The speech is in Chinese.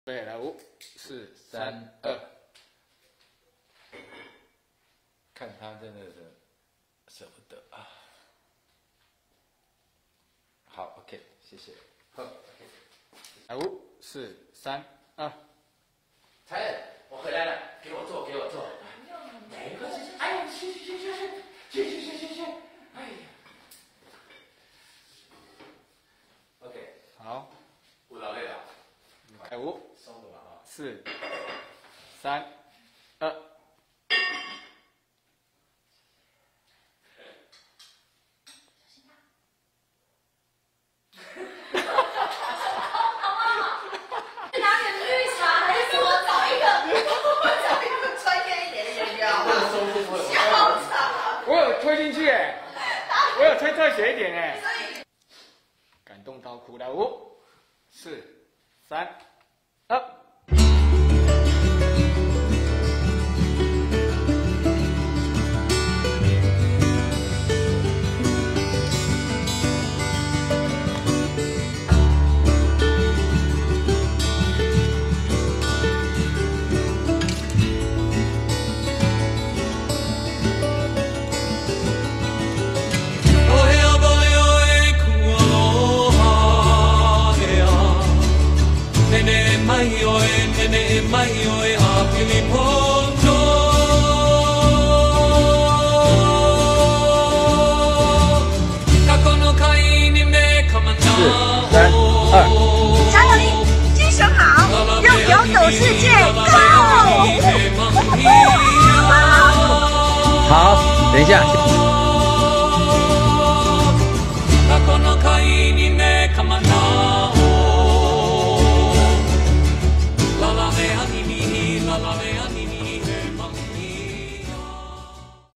对，来5、4、3、2。看他真的是舍不得啊。好 ，OK， 谢谢。好 ，OK。来5、4、3、2。 才人，我回来了，给我做，给我做。没关系，哎呀，去，哎呀。OK， 好。 舞蹈累了。 来5、 松了吧啊。 4、3、2。我有推进去哎，我有推特写一点哎，感动到哭了。5、4、3、2。 加油力，精神好，让游走世界 Go！ 好，等一下。la la